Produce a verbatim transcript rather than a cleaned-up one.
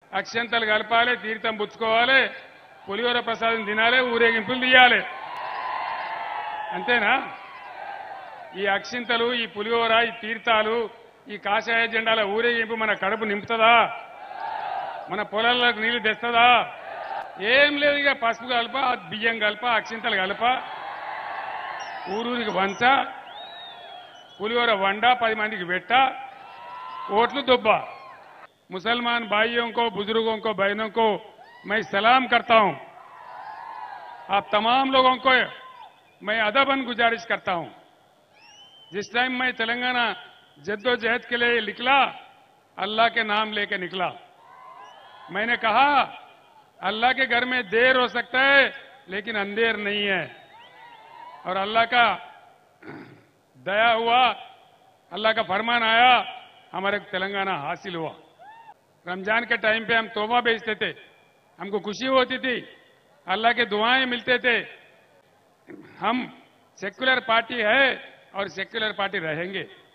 అక్షంతలు కలపాలి, తీర్థం పుచ్చుకోవాలి, పులిహోర ప్రసాదం తినాలి, ఊరేగింపులు తీయాలి. అంతేనా? ఈ అక్షింతలు, ఈ పులిహోర, ఈ తీర్థాలు, ఈ కాషాయ జెండాల ఊరేగింపు మన కడుపు నింపుతుందా? మన పొలాలకు నీళ్లు తెస్తుందా? ఏం లేదు. ఇక పసుపు కలప, బియ్యం కలప, అక్షింతలు కలప, ఊరూరికి వంచ, పులిహోర వండ, పది మందికి పెట్ట, ఓట్లు దుబ్బ. मुसलमान भाइयों को, बुजुर्गों को, बहनों को मैं सलाम करता हूं. आप तमाम लोगों को मैं अदबन गुजारिश करता हूं. जिस टाइम मैं तेलंगाना जद्दोजहद के लिए निकला, अल्लाह के नाम लेके निकला. मैंने कहा अल्लाह के घर में देर हो सकता है लेकिन अंधेर नहीं है. और अल्लाह का दया हुआ, अल्लाह का फरमान आया, हमारे तेलंगाना हासिल हुआ. रमजान के टाइम पे हम तोबा बेचते थे, हमको खुशी होती थी, अल्लाह के दुआएं मिलते थे. हम सेक्युलर पार्टी है और सेक्युलर पार्टी रहेंगे.